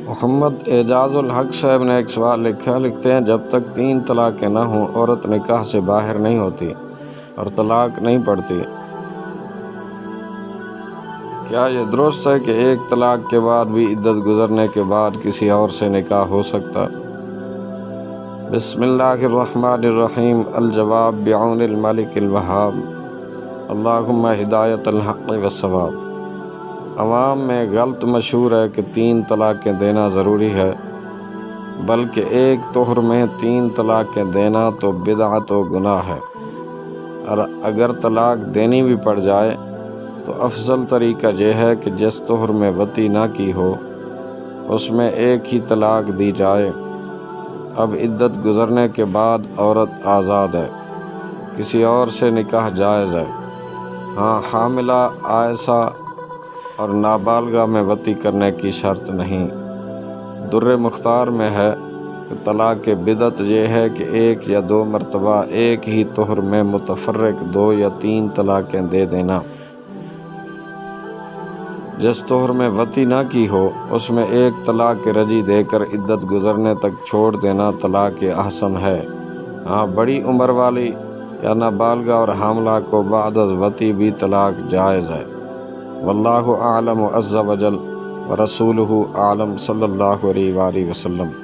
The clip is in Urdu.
محمد اعجاز الحق صاحب نے ایک سوال لکھتے ہیں جب تک 3 طلاقیں نہ ہوں عورت نکاح سے باہر نہیں ہوتی اور طلاق نہیں پڑتی، کیا یہ درست ہے کہ ایک طلاق کے بعد بھی عدت گزرنے کے بعد کسی اور سے نکاح ہو سکتا؟ بسم اللہ الرحمن الرحیم۔ الجواب بعون الملک الوہاب، اللہم ہدایت الحق والصواب۔ عوام میں غلط مشہور ہے کہ 3 طلاقیں دینا ضروری ہے، بلکہ ایک طہر میں 3 طلاقیں دینا تو بدعت و گناہ ہے، اور اگر طلاق دینی بھی پڑ جائے تو افضل طریقہ یہ ہے کہ جس طہر میں وطی نہ کی ہو اس میں ایک ہی طلاق دی جائے۔ اب عدت گزرنے کے بعد عورت آزاد ہے، کسی اور سے نکاح جائز ہے، ہاں حاملہ، عائسہ اور نابالغہ میں وطی کرنے کی شرط نہیں۔ در مختار میں ہے کہ طلاق بدعت یہ ہے کہ 1 یا 2 مرتبہ ایک ہی طہر میں متفرق 2 یا 3 طلاقیں دے دینا۔ جس طہر میں وطی نہ کی ہو اس میں 1 طلاق رجعی دے کر عدت گزرنے تک چھوڑ دینا طلاق احسن ہے۔ ہاں بڑی عمر والی یا نابالغہ اور حاملہ کو بعد از وطی بھی طلاق جائز ہے۔ واللہ اعلم عز وجل ورسولہ اعلم، صلی اللہ علیہ وآلہ وسلم۔